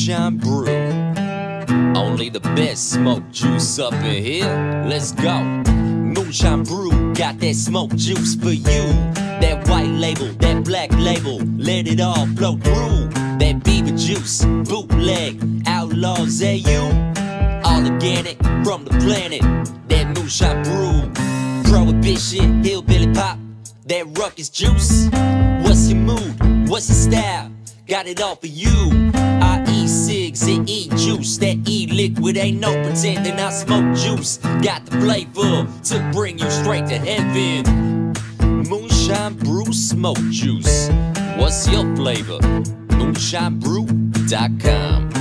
Moonshine Brew. Only the best smoke juice up in here. Let's go. Moonshine Brew got that smoke juice for you. That white label, that black label, let it all flow through. That beaver juice, bootleg, outlaws, that you. All organic from the planet. That Moonshine Brew. Prohibition, hillbilly pop. That ruckus juice. What's your mood? What's your style? Got it all for you. I eat cigs and eat juice. That E-liquid ain't no pretending. I smoke juice. Got the flavor to bring you straight to heaven. Moonshine Brew Smoke Juice. What's your flavor? MoonshineBrew.com.